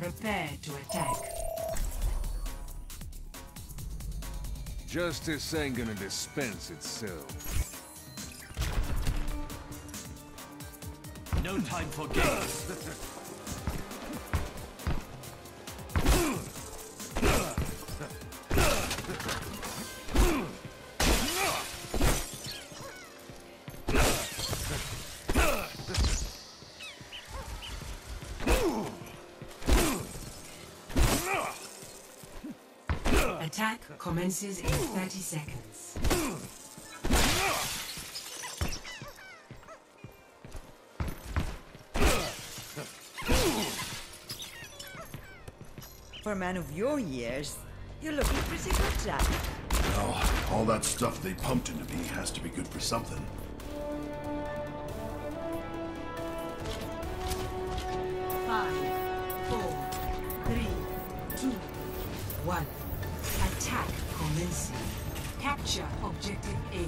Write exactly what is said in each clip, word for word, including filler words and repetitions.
Prepare to attack. Justice ain't gonna dispense itself. No time for games. Attack commences in thirty seconds. For a man of your years, you're looking pretty good, Jack. Well, all that stuff they pumped into me has to be good for something. Five, four, three, two, one. Attack commencing. Capture objective A.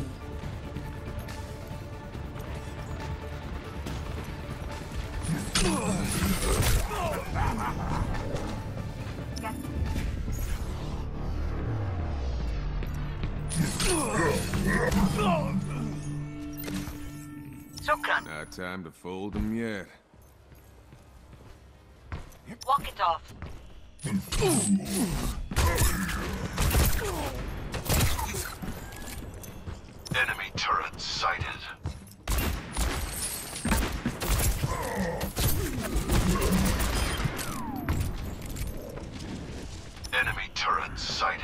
Not time to fold them yet. Walk it off. Enemy turret sighted. Enemy turret sighted.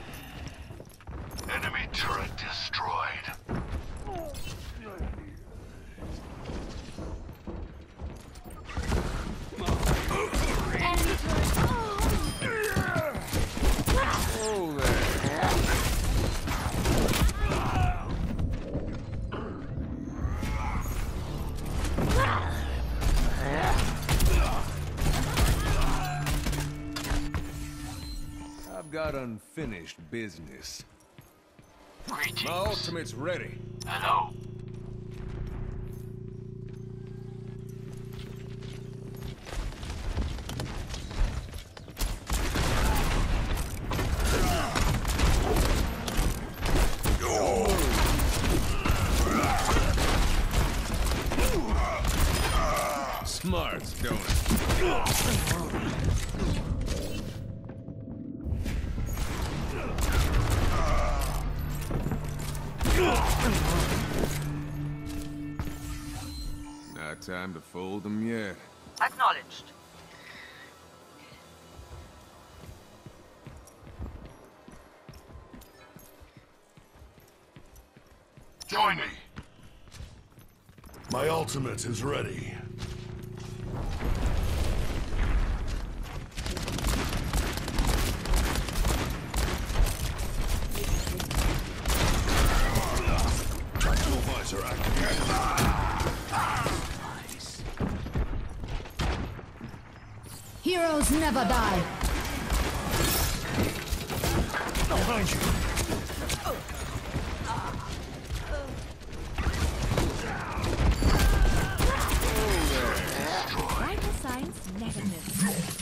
Enemy turret destroyed. Oh, there. I've got unfinished business. Greetings. My ultimate's ready. Hello. Smart's doing it. Not time to fold them yet. Acknowledged. Join me. My ultimate is ready. Tactical visor activated. Nice. Heroes never die. Behind you. Vital signs negative.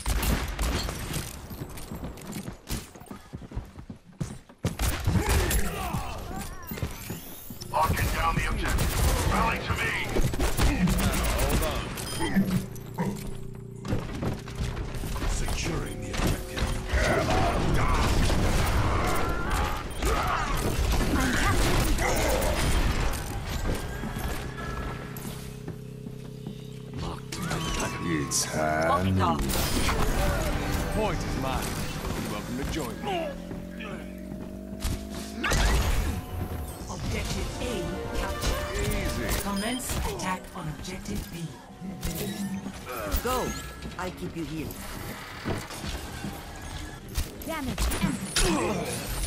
Locking down the objective. Rally to me. Hold on. Securing the objective. It's Walk time. it off. Point is mine. You're welcome to join me. Objective A captured. Easy. Commence attack on objective B. Go. I keep you healed. Damage empty.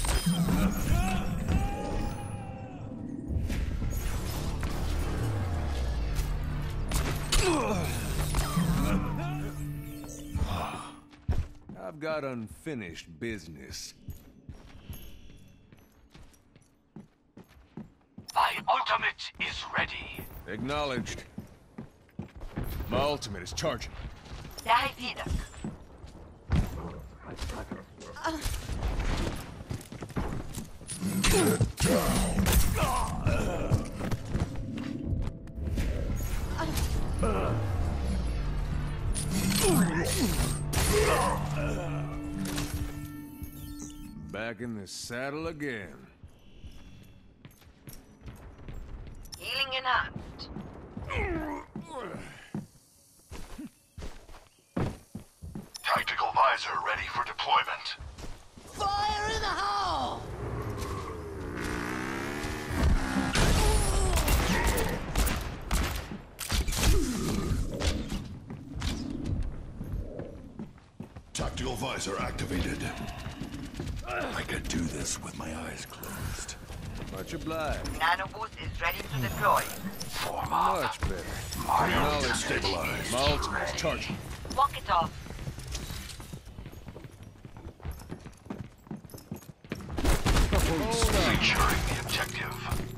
I've got unfinished business. My ultimate is ready. Acknowledged. My ultimate is charging. Dahil tidak. Back in the saddle again. Healing enhanced. Tactical visor ready for deployment. Fire in the hole! Tactical visor activated. I could do this with my eyes closed. Much obliged. Nano boost is ready to deploy. Much better. Knowledge stabilized. My ultimate's charging. Walk it off. Securing the objective.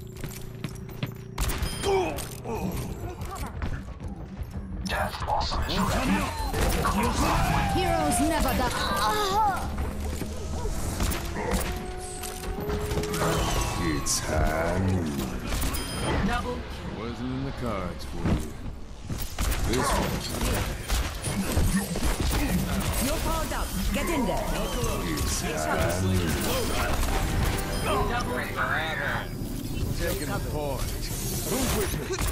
Death blossom is ready. Heroes never die. It's high noon. Double Wasn't in the cards for you. This one's You're powered up. Get in there. it's high noon. double Taking the point. Who's with me?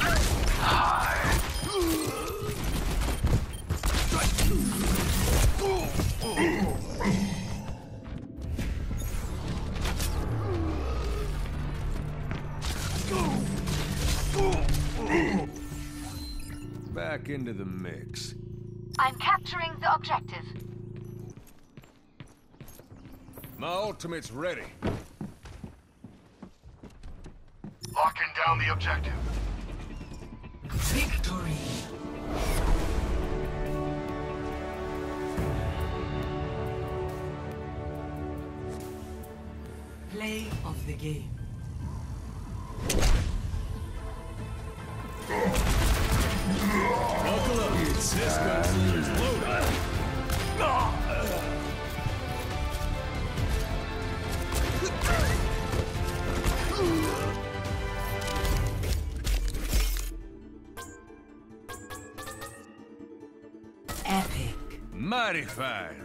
Back into the mix. I'm capturing the objective. My ultimate's ready. Locking down the objective. victory. Play of the game. Buckle up. It's this gun's loaded. Epic. Mighty fine.